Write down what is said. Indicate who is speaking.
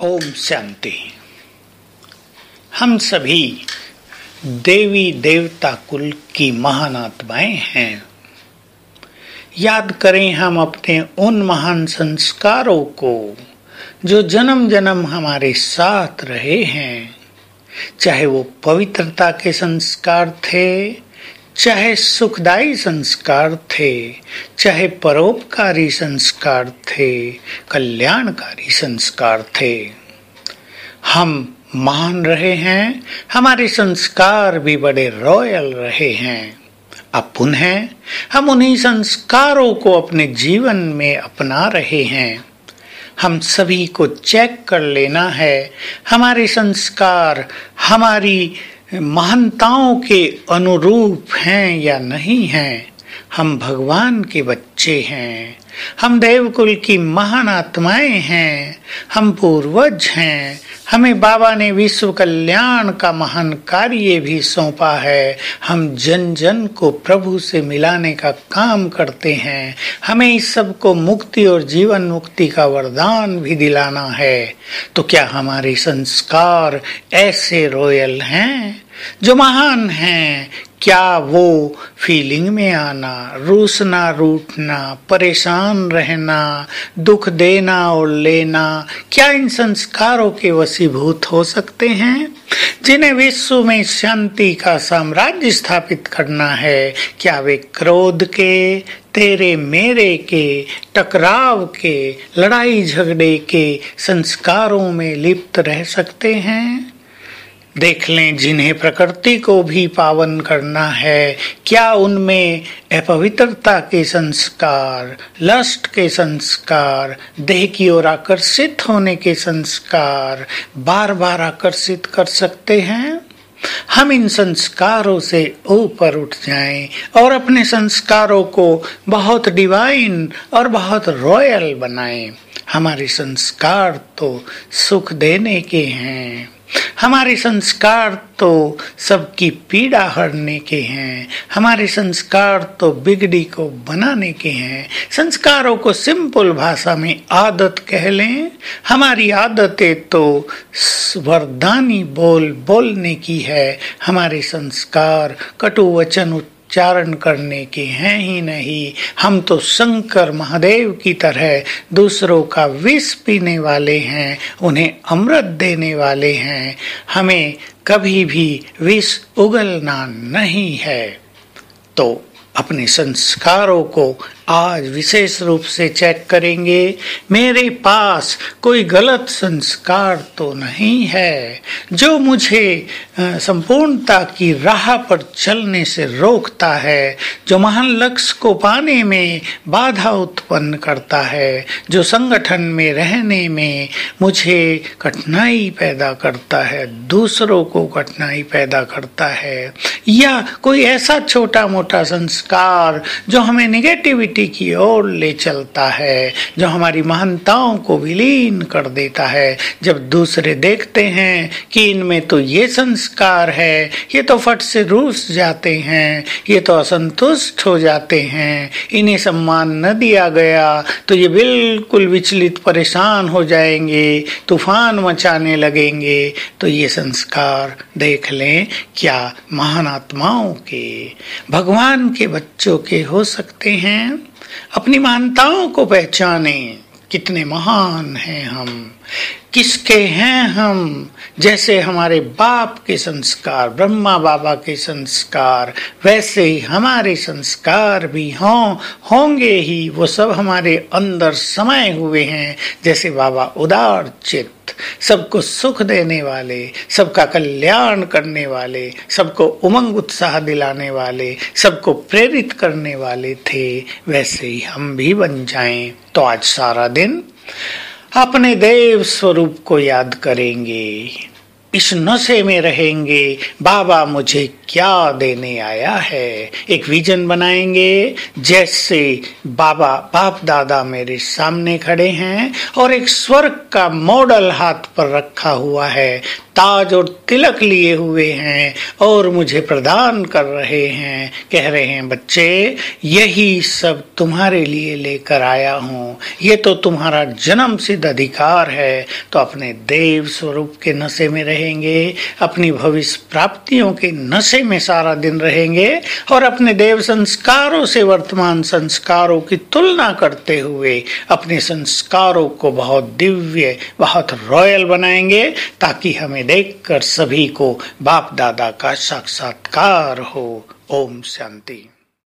Speaker 1: ओम शांति। हम सभी देवी देवता कुल की महान आत्माएं हैं। याद करें हम अपने उन महान संस्कारों को जो जन्म जन्म हमारे साथ रहे हैं, चाहे वो पवित्रता के संस्कार थे, चाहे सुखदायी संस्कार थे, चाहे परोपकारी संस्कार थे, कल्याणकारी संस्कार थे। हम मान रहे हैं, हमारे संस्कार भी बड़े रॉयल रहे हैं। अब पुनः हम उन्हीं संस्कारों को अपने जीवन में अपना रहे हैं। हम सभी को चेक कर लेना है, हमारे संस्कार हमारी महानताओं के अनुरूप हैं या नहीं हैं। हम भगवान के बच्चे हैं, हम देवकुल की महान आत्माएं हैं, हम पूर्वज हैं। हमें बाबा ने विश्व कल्याण का महान कार्य भी सौंपा है। हम जन जन को प्रभु से मिलाने का काम करते हैं। हमें इस सब को मुक्ति और जीवन मुक्ति का वरदान भी दिलाना है। तो क्या हमारे संस्कार ऐसे रॉयल हैं जो महान हैं? क्या वो फीलिंग में आना, रूसना, रूठना, परेशान रहना, दुख देना और लेना, क्या इन संस्कारों के वशीभूत हो सकते हैं जिन्हें विश्व में शांति का साम्राज्य स्थापित करना है? क्या वे क्रोध के, तेरे मेरे के, टकराव के, लड़ाई झगड़े के संस्कारों में लिप्त रह सकते हैं? देख लें, जिन्हें प्रकृति को भी पावन करना है, क्या उनमें अपवित्रता के संस्कार, लस्ट के संस्कार, देह की ओर आकर्षित होने के संस्कार बार बार आकर्षित कर सकते हैं? हम इन संस्कारों से ऊपर उठ जाएं और अपने संस्कारों को बहुत डिवाइन और बहुत रॉयल बनाएं। हमारे संस्कार तो सुख देने के हैं, हमारे संस्कार तो सबकी पीड़ा हरने के हैं, हमारे संस्कार तो बिगड़ी को बनाने के हैं। संस्कारों को सिंपल भाषा में आदत कह लें। हमारी आदतें तो वरदानी बोलने की है। हमारे संस्कार कटु वचन उच्चारण करने के हैं ही नहीं। हम तो शंकर महादेव की तरह दूसरों का विष पीने वाले हैं, उन्हें अमृत देने वाले हैं। हमें कभी भी विष उगलना नहीं है। तो अपने संस्कारों को आज विशेष रूप से चेक करेंगे। मेरे पास कोई गलत संस्कार तो नहीं है जो मुझे संपूर्णता की राह पर चलने से रोकता है, जो महान लक्ष्य को पाने में बाधा उत्पन्न करता है, जो संगठन में रहने में मुझे कठिनाई पैदा करता है, दूसरों को कठिनाई पैदा करता है, या कोई ऐसा छोटा मोटा संस्कार जो हमें निगेटिविटी की ओर ले चलता है, जो हमारी महानताओं को विलीन कर देता है। जब दूसरे देखते हैं कि इनमें तो ये संस्कार है, ये तो फट से रूस जाते हैं, ये तो असंतुष्ट हो जाते हैं, इन्हें सम्मान न दिया गया तो ये बिल्कुल विचलित परेशान हो जाएंगे, तूफान मचाने लगेंगे, तो ये संस्कार देख लें क्या महान आत्माओं के, भगवान के बच्चों के हो सकते हैं। अपनी महानताओं को पहचाने, कितने महान हैं हम, किसके हैं हम। जैसे हमारे बाप के संस्कार, ब्रह्मा बाबा के संस्कार, वैसे ही हमारे संस्कार भी होंगे ही। वो सब हमारे अंदर समाये हुए हैं। जैसे बाबा उदार चित्त, सबको सुख देने वाले, सबका कल्याण करने वाले, सबको उमंग उत्साह दिलाने वाले, सबको प्रेरित करने वाले थे, वैसे ही हम भी बन जाएं। तो आज सारा दिन अपने देव स्वरूप को याद करेंगे। इस नशे में रहेंगे, बाबा मुझे क्या देने आया है। एक विजन बनाएंगे जैसे बाबा बाप दादा मेरे सामने खड़े हैं और एक स्वर्ग का मॉडल हाथ पर रखा हुआ है, ताज और तिलक लिए हुए हैं और मुझे प्रदान कर रहे हैं, कह रहे हैं बच्चे यही सब तुम्हारे लिए लेकर आया हूँ, ये तो तुम्हारा जन्म सिद्ध अधिकार है। तो अपने देव स्वरूप के नशे में रहेंगे, अपनी भविष्य प्राप्तियों के नशे में सारा दिन रहेंगे और अपने देव संस्कारों से वर्तमान संस्कारों की तुलना करते हुए अपने संस्कारों को बहुत दिव्य, बहुत रॉयल बनाएंगे, ताकि हमें देखकर सभी को बाप दादा का साक्षात्कार हो। ओम शांति।